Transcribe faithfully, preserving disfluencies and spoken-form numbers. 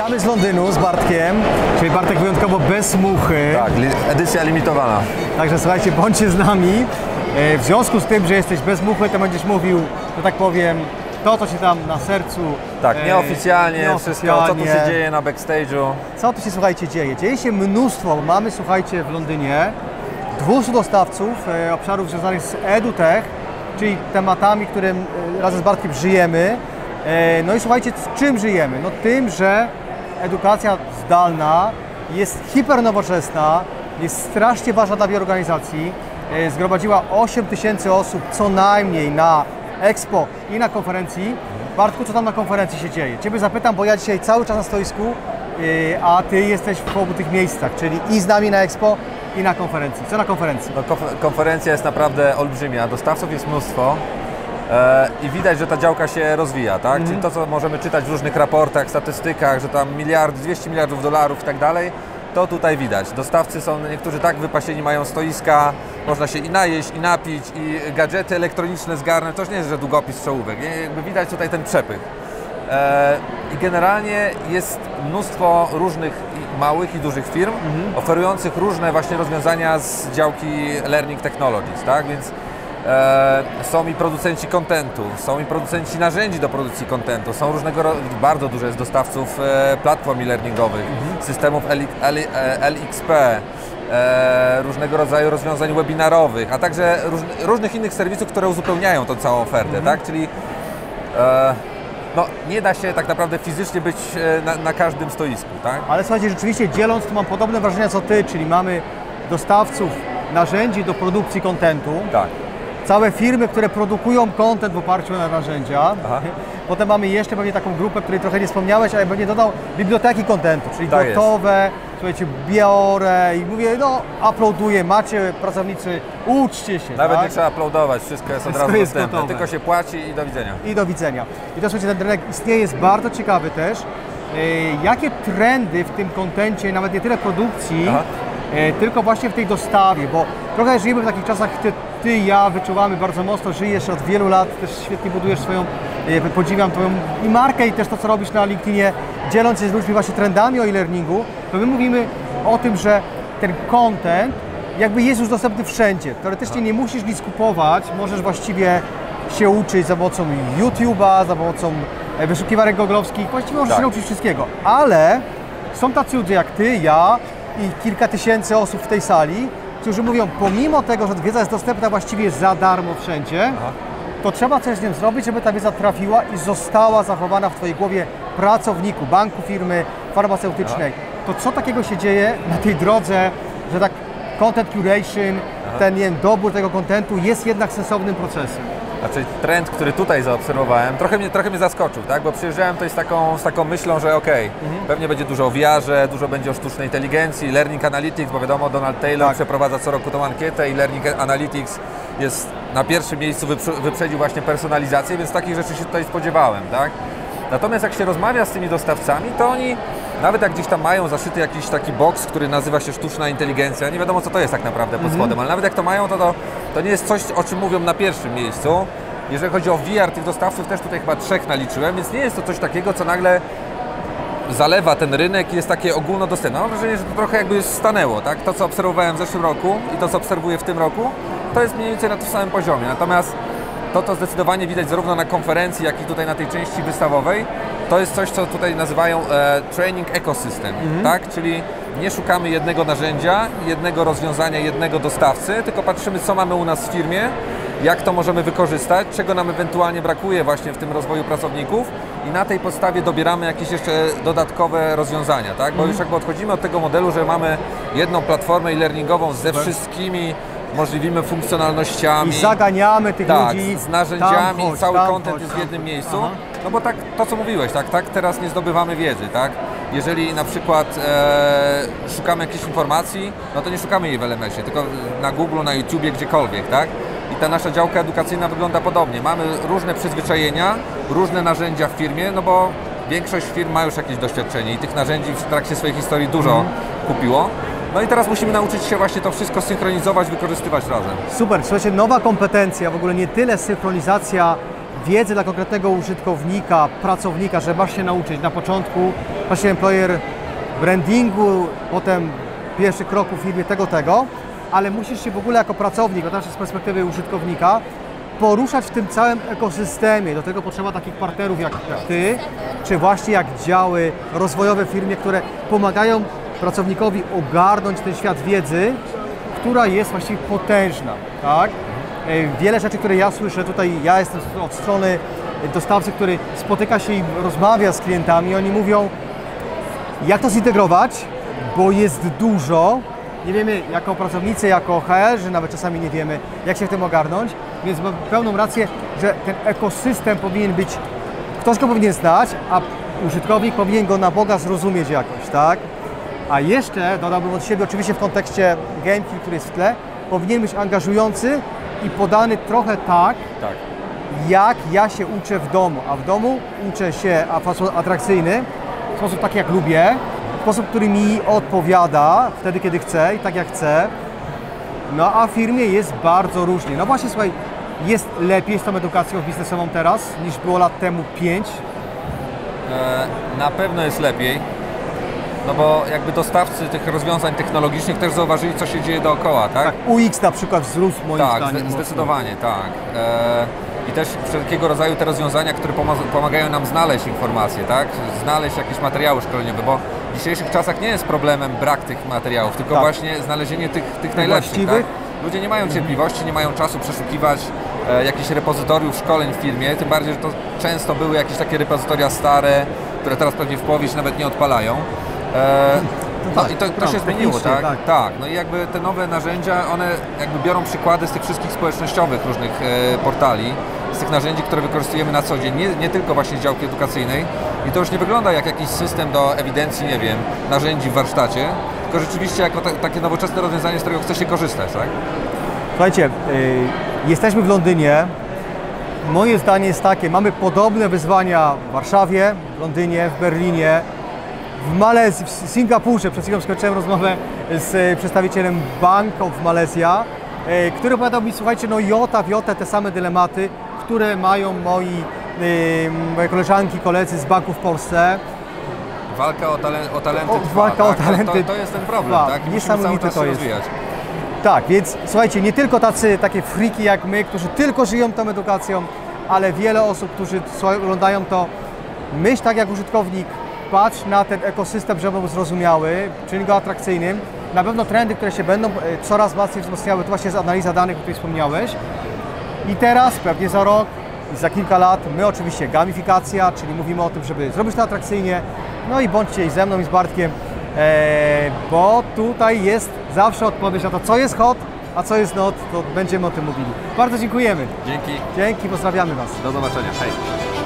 Witamy z Londynu z Bartkiem, czyli Bartek wyjątkowo bez muchy. Tak, li edycja limitowana. Także słuchajcie, bądźcie z nami. W związku z tym, że jesteś bez muchy, to będziesz mówił, że tak powiem, to, co ci tam na sercu. Tak, nieoficjalnie, nieoficjalnie. wszystko, co tu się dzieje na backstage'u. Co tu się, słuchajcie, dzieje? Dzieje się mnóstwo. Mamy, słuchajcie, w Londynie dwieście dostawców e, obszarów związanych z EduTech, czyli tematami, którym e, razem z Bartkiem żyjemy. E, no i słuchajcie, z czym żyjemy? No tym, że edukacja zdalna jest hipernowoczesna, jest strasznie ważna dla wielu organizacji. E, zgromadziła osiem tysięcy osób co najmniej na Expo i na konferencji. Bartku, co tam na konferencji się dzieje? Ciebie zapytam, bo ja dzisiaj cały czas na stoisku, yy, a Ty jesteś w obu tych miejscach, czyli i z nami na Expo, i na konferencji. Co na konferencji? No, konferencja jest naprawdę olbrzymia, dostawców jest mnóstwo e, i widać, że ta działka się rozwija, tak? Mm-hmm. Czyli to, co możemy czytać w różnych raportach, statystykach, że tam miliard, dwieście miliardów dolarów i tak dalej, to tutaj widać. Dostawcy są niektórzy tak wypasieni, mają stoiska, można się i najeść, i napić, i gadżety elektroniczne zgarnąć. To już nie jest, że długopis, czołówek. Nie? Jakby widać tutaj ten przepych. E, I generalnie jest mnóstwo różnych i małych i dużych firm mhm. oferujących różne właśnie rozwiązania z działki Learning Technologies, tak? Więc e, są i producenci kontentu, są i producenci narzędzi do produkcji kontentu, są różnego bardzo dużo jest dostawców e, platform e-learningowych, mhm. systemów L X P, e, różnego rodzaju rozwiązań webinarowych, a także róż, różnych innych serwisów, które uzupełniają tą całą ofertę, mhm. tak? Czyli e, no, nie da się tak naprawdę fizycznie być na, na każdym stoisku, tak? Ale słuchajcie, rzeczywiście dzieląc, to mam podobne wrażenia co Ty, czyli mamy dostawców narzędzi do produkcji kontentu. Tak. Całe firmy, które produkują content w oparciu na narzędzia. Aha. Potem mamy jeszcze pewnie taką grupę, której trochę nie wspomniałeś, ale pewnie dodał biblioteki kontentu, czyli tak gotowe, jest. Słuchajcie, biorę i mówię, no uploaduję, macie pracownicy, uczcie się. Nawet tak? nie trzeba uploadować, wszystko jest od razu jest dostępne, gotowe. Tylko się płaci i do widzenia. I do widzenia. I to słuchajcie, ten rynek istnieje, jest bardzo ciekawy też. E, jakie trendy w tym kontencie, nawet nie tyle produkcji, e, tylko właśnie w tej dostawie, bo trochę żyjemy w takich czasach, ty, ty i ja wyczuwamy bardzo mocno, żyjesz od wielu lat, też świetnie budujesz swoją, e, podziwiam Twoją i markę i też to, co robisz na LinkedInie, dzieląc się z ludźmi właśnie trendami o e-learningu, to my mówimy o tym, że ten content jakby jest już dostępny wszędzie. Teoretycznie nie musisz nic kupować, możesz właściwie się uczyć za pomocą YouTube'a, za pomocą wyszukiwarek googlowskich, właściwie możesz tak. się nauczyć wszystkiego. Ale są tacy ludzie jak Ty, ja i kilka tysięcy osób w tej sali, którzy mówią, pomimo tego, że wiedza jest dostępna właściwie za darmo wszędzie, Aha. to trzeba coś z nią zrobić, żeby ta wiedza trafiła i została zachowana w Twojej głowie pracowniku, banku, firmy farmaceutycznej. Aha. To co takiego się dzieje na tej drodze, że tak content curation, Aha. ten nie wiem, dobór tego kontentu jest jednak sensownym procesem? Znaczy trend, który tutaj zaobserwowałem, trochę mnie, trochę mnie zaskoczył, tak? Bo przyjeżdżałem tutaj z taką, z taką myślą, że okej, okay, mhm. pewnie będzie dużo o V R-ze, dużo będzie o sztucznej inteligencji, Learning Analytics, bo wiadomo, Donald Taylor tak. przeprowadza co roku tą ankietę i Learning Analytics jest na pierwszym miejscu, wyprzedził właśnie personalizację, więc takich rzeczy się tutaj spodziewałem, tak? Natomiast jak się rozmawia z tymi dostawcami, to oni nawet jak gdzieś tam mają zaszyty jakiś taki box, który nazywa się sztuczna inteligencja, nie wiadomo co to jest tak naprawdę pod spodem, mm-hmm. ale nawet jak to mają, to, to to nie jest coś, o czym mówią na pierwszym miejscu. Jeżeli chodzi o V R, tych dostawców też tutaj chyba trzech naliczyłem, więc nie jest to coś takiego, co nagle zalewa ten rynek i jest takie ogólnodostępne. Mam wrażenie, że to trochę jakby stanęło, tak? To, co obserwowałem w zeszłym roku i to, co obserwuję w tym roku, to jest mniej więcej na tym samym poziomie. Natomiast to, to zdecydowanie widać zarówno na konferencji, jak i tutaj na tej części wystawowej, to jest coś, co tutaj nazywają e, training ecosystem, mhm. tak? Czyli nie szukamy jednego narzędzia, jednego rozwiązania, jednego dostawcy, tylko patrzymy, co mamy u nas w firmie, jak to możemy wykorzystać, czego nam ewentualnie brakuje właśnie w tym rozwoju pracowników i na tej podstawie dobieramy jakieś jeszcze dodatkowe rozwiązania, tak? Bo mhm. już jakby odchodzimy od tego modelu, że mamy jedną platformę e-learningową ze wszystkimi możliwymi funkcjonalnościami. I zaganiamy tych tak, ludzi. z narzędziami, tam chodź, cały tam content chodź, jest w tam. jednym miejscu. Aha. No bo tak, to co mówiłeś, tak, tak teraz nie zdobywamy wiedzy, tak? Jeżeli na przykład e, szukamy jakiejś informacji, no to nie szukamy jej w L M S ie, tylko na Google, na YouTubie, gdziekolwiek, tak? I ta nasza działka edukacyjna wygląda podobnie. Mamy różne przyzwyczajenia, różne narzędzia w firmie, no bo większość firm ma już jakieś doświadczenie i tych narzędzi w trakcie swojej historii dużo mm. kupiło. No i teraz musimy nauczyć się właśnie to wszystko synchronizować, wykorzystywać razem. Super, słuchajcie, nowa kompetencja, w ogóle nie tyle synchronizacja wiedzy dla konkretnego użytkownika, pracownika, że masz się nauczyć na początku właśnie employer brandingu, potem pierwszy krok w firmie tego, tego, ale musisz się w ogóle jako pracownik, a z perspektywy użytkownika, poruszać w tym całym ekosystemie. Do tego potrzeba takich partnerów jak, jak Ty, czy właśnie jak działy rozwojowe w firmie, które pomagają pracownikowi ogarnąć ten świat wiedzy, która jest właściwie potężna, tak? Wiele rzeczy, które ja słyszę tutaj, ja jestem od strony dostawcy, który spotyka się i rozmawia z klientami, oni mówią, jak to zintegrować, bo jest dużo, nie wiemy jako pracownicy, jako H R, że nawet czasami nie wiemy, jak się w tym ogarnąć, więc mam pełną rację, że ten ekosystem powinien być, ktoś go powinien znać, a użytkownik powinien go na Boga zrozumieć jakoś, tak? A jeszcze dodałbym od siebie, oczywiście w kontekście gameplay, który jest w tle, powinien być angażujący i podany trochę tak, tak, jak ja się uczę w domu, a w domu uczę się w sposób atrakcyjny, w sposób taki jak lubię, w sposób, który mi odpowiada wtedy, kiedy chcę i tak jak chcę. No a w firmie jest bardzo różnie. No właśnie, słuchaj, jest lepiej z tą edukacją biznesową teraz niż było lat temu pięć? E, na pewno jest lepiej, no bo jakby dostawcy tych rozwiązań technologicznych też zauważyli, co się dzieje dookoła, tak? Tak, U X na przykład wzrósł moim tak, zdaniem. Tak, zdecydowanie, tak. E, I też wszelkiego rodzaju te rozwiązania, które pomagają nam znaleźć informacje, tak? Znaleźć jakieś materiały szkoleniowe, bo w dzisiejszych czasach nie jest problemem brak tych materiałów, tylko tak, właśnie znalezienia tych, tych najlepszych. Tak? Ludzie nie mają cierpliwości, nie mają czasu przeszukiwać e, jakichś repozytoriów szkoleń w firmie, tym bardziej, że to często były jakieś takie repozytoria stare, które teraz pewnie w połowie się nawet nie odpalają. E, no i to, to się zmieniło, tak? tak? Tak, no i jakby te nowe narzędzia, one jakby biorą przykłady z tych wszystkich społecznościowych różnych e, portali, z tych narzędzi, które wykorzystujemy na co dzień, nie, nie tylko właśnie z działki edukacyjnej. I to już nie wygląda jak jakiś system do ewidencji, nie wiem, narzędzi w warsztacie, tylko rzeczywiście jako ta, takie nowoczesne rozwiązanie, z którego chce się korzystać, tak? Słuchajcie, yy, jesteśmy w Londynie. Moje zdanie jest takie, mamy podobne wyzwania w Warszawie, w Londynie, w Berlinie, w Malezji, w Singapurze. Przed chwilą skończyłem rozmowę z przedstawicielem Bank of Malaysia, yy, który opowiadał mi, słuchajcie, no jota w jotę te same dylematy, które mają moi, yy, moje koleżanki, koledzy z banków w Polsce. Walka o, talen o talenty o, trwa, walka tak? o talenty to, to jest ten problem, trwa. tak? I Niesamowite to jest. rozwijać. Tak, więc słuchajcie, nie tylko tacy takie friki jak my, którzy tylko żyją tą edukacją, ale wiele osób, którzy oglądają to, myśl tak jak użytkownik, patrz na ten ekosystem, żeby był zrozumiały, czyń go atrakcyjnym. Na pewno trendy, które się będą coraz mocniej wzmacniały, to właśnie jest analiza danych, o której wspomniałeś. I teraz, pewnie za rok, za kilka lat, my oczywiście gamifikacja, czyli mówimy o tym, żeby zrobić to atrakcyjnie. No i bądźcie i ze mną, i z Bartkiem, e, bo tutaj jest zawsze odpowiedź na to, co jest hot, a co jest not, to będziemy o tym mówili. Bardzo dziękujemy. Dzięki. Dzięki, pozdrawiamy Was. Do zobaczenia. Hej.